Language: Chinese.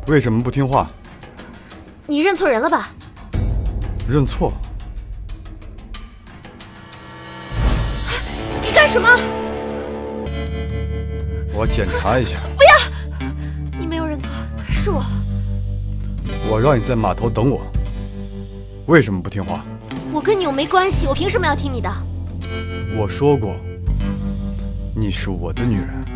为什么不听话？ 你认错人了吧？ 认错？ 你干什么？ 我检查一下。 不要！你没有认错，是我。 我让你在码头等我，为什么不听话？ 我跟你又没关系，我凭什么要听你的？ 我说过，你是我的女人。